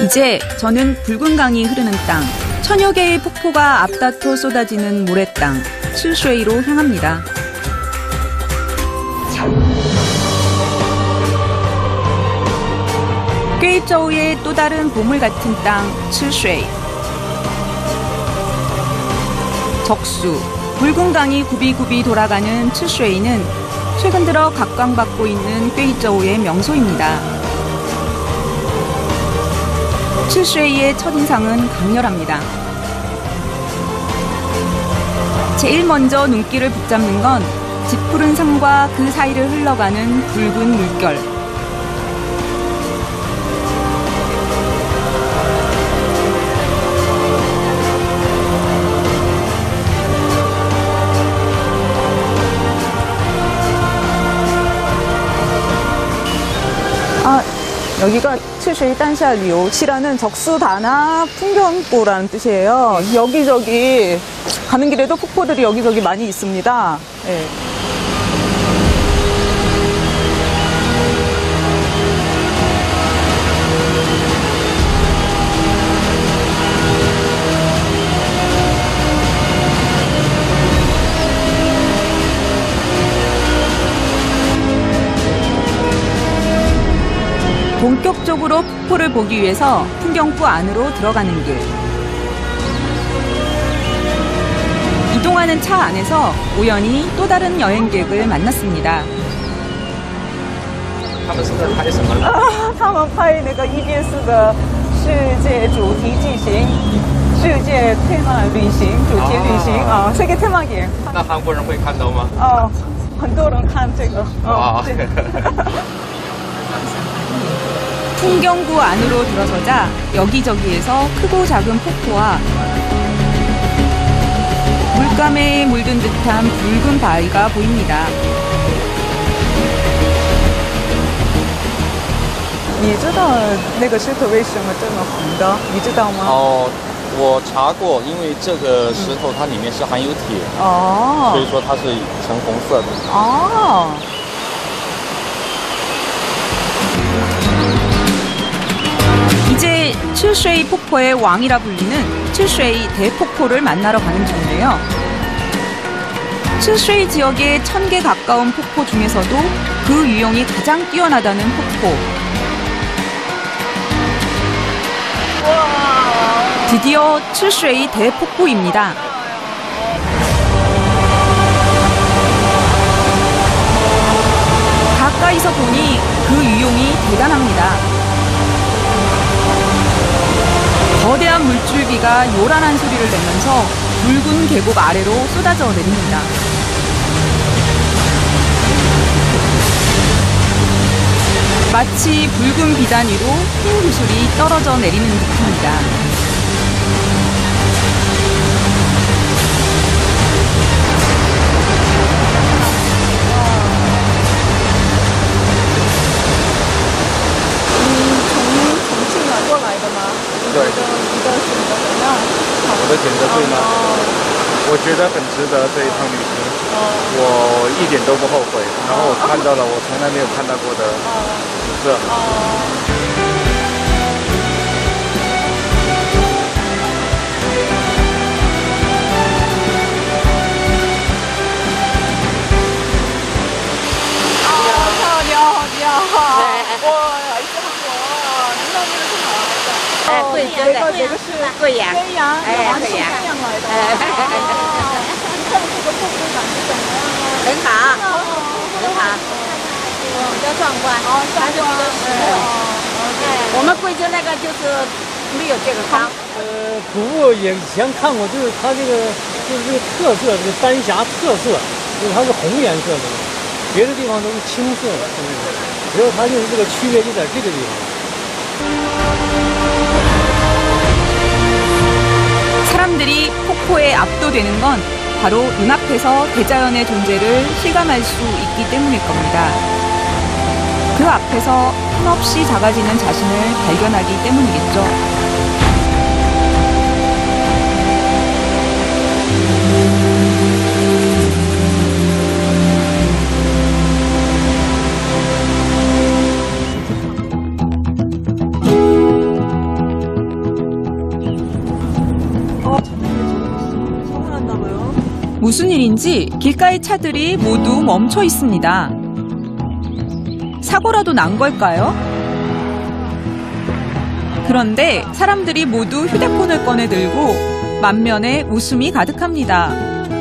이제 저는 붉은 강이 흐르는 땅, 천여 개의 폭포가 앞다퉈 쏟아지는 모래 땅, 칠쉐이로 향합니다. 꾀이저우의 또 다른 보물 같은 땅, 칠쉐이. 적수, 붉은 강이 굽이굽이 돌아가는 칠쉐이는 최근 들어 각광받고 있는 꾀이저우의 명소입니다. 칠쉐이의 첫인상은 강렬합니다. 제일 먼저 눈길을 붙잡는 건 짙푸른 산과 그 사이를 흘러가는 붉은 물결. 여기가 칠쉐이 단샤 리오치라는 적수다나 풍경구라는 뜻이에요. 여기저기 가는 길에도 폭포들이 여기저기 많이 있습니다. 네. 본격적으로 폭포를 보기 위해서 풍경구 안으로 들어가는 길. 이동하는 차 안에서 우연히 또 다른 여행객을 만났습니다. 他们拍那个EBS的世界主题进行世界테마旅行主题旅行啊，세계 테마길。 那韩国人会看到吗？ 很多人看这个。 풍경구 안으로 들어서자 여기저기에서 크고 작은 폭포와 물감에 물든 듯한 붉은 바위가 보입니다. 你知道那个石头为什么这么红的？你知道吗？ 我查过，因为这个石头它里面是含有铁，所以说它是呈红色的。 이제 칠쉐이 폭포의 왕이라 불리는 칠쉐이 대폭포를 만나러 가는 중인데요. 칠쉐이 지역의 1000개 가까운 폭포 중에서도 그 유형이 가장 뛰어나다는 폭포. 드디어 칠쉐이 대폭포입니다. 가까이서 보니 그 유용이 대단합니다. 거대한 물줄기가 요란한 소리를 내면서 붉은 계곡 아래로 쏟아져 내립니다. 마치 붉은 비단 위로 흰 구슬이 떨어져 내리는 듯합니다. 对，我的选择对吗？我觉得很值得这一趟旅行，我一点都不后悔。然后我看到了我从来没有看到过的景色。 漂亮，好漂亮！哇，一次韩国，难道这个是哪儿来的？ 贵州的，这个是贵阳，贵阳来的。看这个瀑布感是怎么样啊？ 很好，很好，比较壮观，还是比较实惠。我们贵州那个就是没有这个高。 瀑布也以前看过，就是它这个就是这个特色，这个丹霞特色，就是它是红颜色的，别的地方都是青色的，只有它就是这个区别就在这个地方。 사람들이 폭포에 압도되는 건 바로 눈앞에서 대자연의 존재를 실감할 수 있기 때문일 겁니다. 그 앞에서 한없이 작아지는 자신을 발견하기 때문이겠죠. 무슨 일인지 길가의 차들이 모두 멈춰 있습니다. 사고라도 난 걸까요? 그런데 사람들이 모두 휴대폰을 꺼내 들고 만면에 웃음이 가득합니다.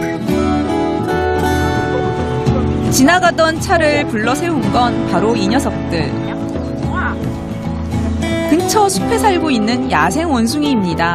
지나가던 차를 불러 세운 건 바로 이 녀석들. 근처 숲에 살고 있는 야생 원숭이입니다.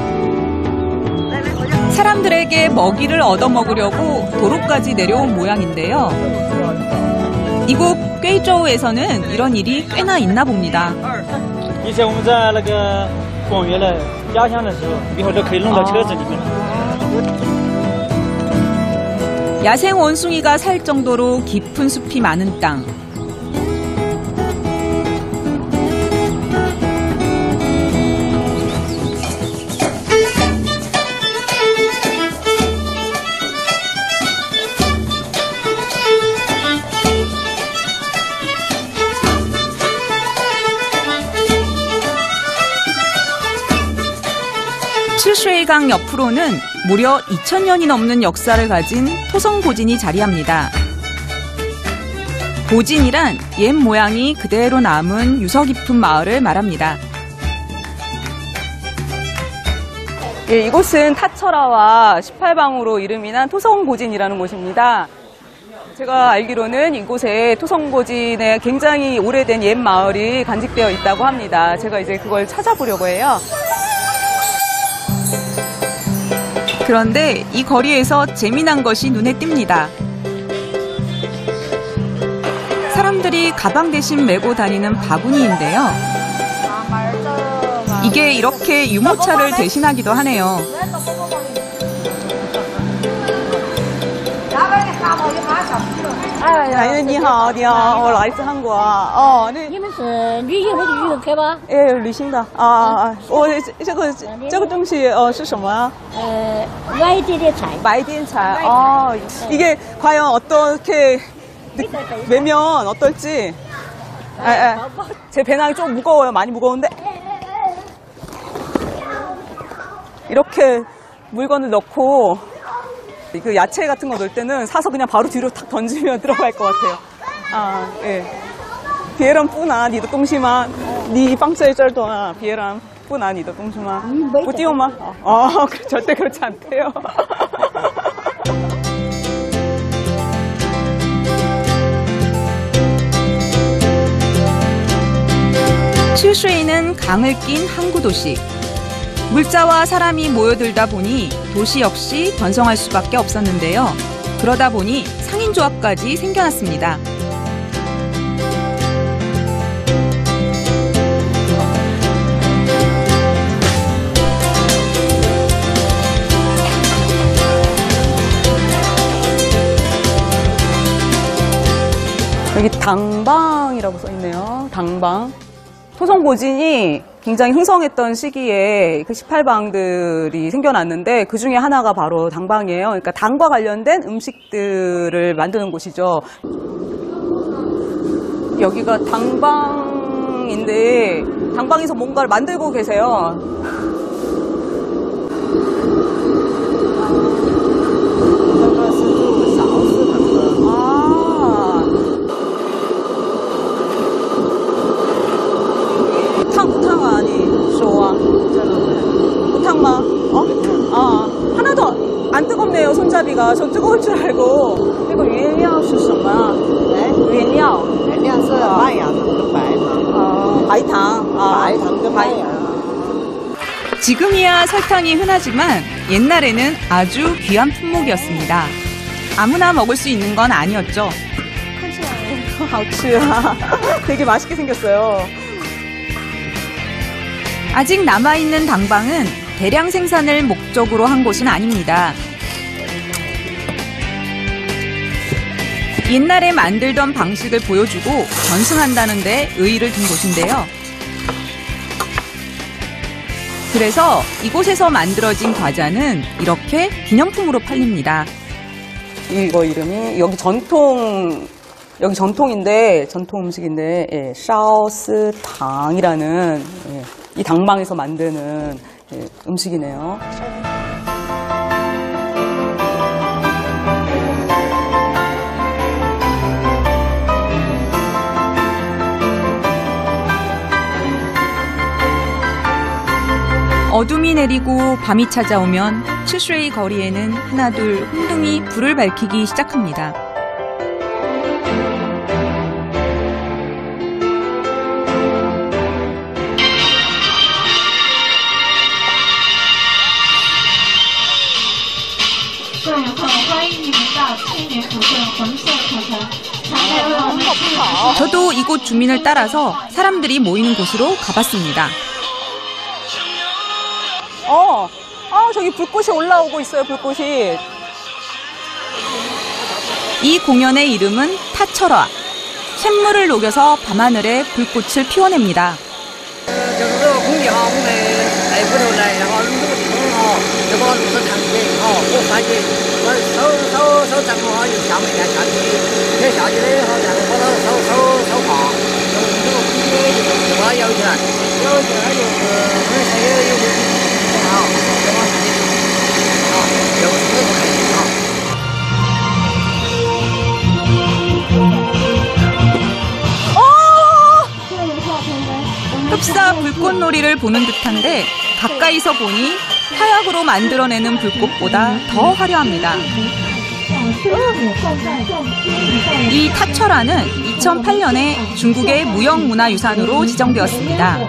사람들에게 먹이를 얻어먹으려고 도로까지 내려온 모양인데요. 이곳 꾀이저우에서는 이런 일이 꽤나 있나 봅니다. 以前我们在那个广元来压箱的时候，以后都可以弄到车子里面了。 야생 원숭이가 살 정도로 깊은 숲이 많은 땅. 칠쉐이강 옆으로는 무려 2000년이 넘는 역사를 가진 토성보진이 자리합니다. 보진이란 옛 모양이 그대로 남은 유서 깊은 마을을 말합니다. 예, 이곳은 타처라와 18방으로 이름이 난 토성보진이라는 곳입니다. 제가 알기로는 이곳에 토성보진에 굉장히 오래된 옛 마을이 간직되어 있다고 합니다. 제가 이제 그걸 찾아보려고 해요. 그런데 이 거리에서 재미난 것이 눈에 띕니다. 사람들이 가방 대신 메고 다니는 바구니인데요. 이게 이렇게 유모차를 대신하기도 하네요. 哎，你好，你好，我来自韩国啊。哦，那你们是旅行还是游客吧？ 旅行的我这个东西是什么啊？ 外地的菜。 마이딘차. 이게 과연 어떻게 매면 어떨지. 제 배낭이 좀 무거워요. 많이 무거운데. 이렇게 물건을 넣고 그 야채 같은 거 넣을 때는 사서 그냥 바로 뒤로 탁 던지면 들어갈 것 같아요. 예. 别人不拿你的东西吗？你放在这儿的话，别人不拿你的东西吗？不丢吗？ 절대 그렇지 않대요. 칠쉐이는 강을 낀 항구 도시. 물자와 사람이 모여들다 보니 도시 역시 번성할 수밖에 없었는데요. 그러다 보니 상인조합까지 생겨났습니다. 여기 당방이라고 써있네요. 당방. 토성보진이 굉장히 흥성했던 시기에 그 18방들이 생겨났는데 그 중에 하나가 바로 당방이에요. 그러니까 당과 관련된 음식들을 만드는 곳이죠. 여기가 당방인데 당방에서 뭔가를 만들고 계세요. 하나도 안 뜨겁네요. 손잡이가. 전 뜨거울 줄 알고. 이거 原料是什么？原料是麦芽糖跟白糖。白糖。白糖跟麦芽。 지금이야 설탕이 흔하지만 옛날에는 아주 귀한 품목이었습니다. 아무나 먹을 수 있는 건 아니었죠. 되게 맛있게 생겼어요. 아직 남아있는 당방은 대량 생산을 목적으로 한 곳은 아닙니다. 옛날에 만들던 방식을 보여주고 전승한다는 데 의의를 둔 곳인데요. 그래서 이곳에서 만들어진 과자는 이렇게 기념품으로 팔립니다. 이거 이름이 여기 전통인데 전통 음식인데 샤오스탕이라는 이 당방에서 만드는 음식이네요. 어둠이 내리고 밤이 찾아오면 칠슈이 거리에는 하나둘 혼둥이 불을 밝히기 시작합니다. 저도 이곳 주민을 따라서 사람들이 모이는 곳으로 가봤습니다. 저기 불꽃이 올라오고 있어요, 불꽃이. 이 공연의 이름은 타철화. 샘물을 녹여서 밤하늘에 불꽃을 피워냅니다. 흡사 불꽃놀이를 보는 듯한데 가까이서 보니 화약으로 만들어내는 불꽃보다 더 화려합니다. 이 타철화는 2008년에 중국의 무형문화유산으로 지정되었습니다.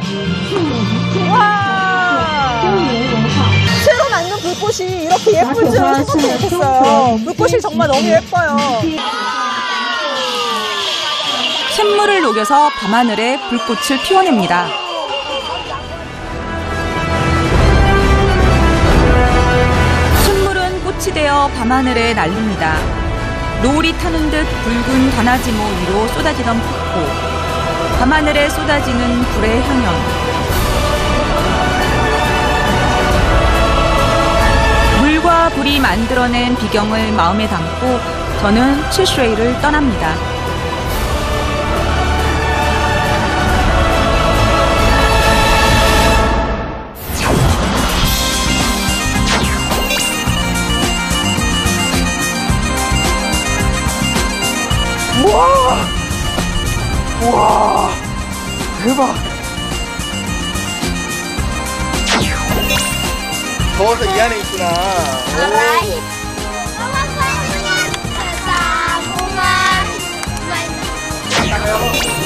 와! 새로 만든 불꽃이 이렇게 예쁠 줄은 생각도 못했어요. 불꽃이 정말 너무 예뻐요. 샘물을 녹여서 밤하늘에 불꽃을 피워냅니다. 샘물은 꽃이 되어 밤하늘에 날립니다. 노을이 타는 듯 붉은 다나지모 위로 쏟아지던 폭포. 밤하늘에 쏟아지는 불의 향연. 물과 불이 만들어낸 비경을 마음에 담고 저는 칠슈이를 떠납니다. 와, 대박. 더워서 이 안에 있구나. 오.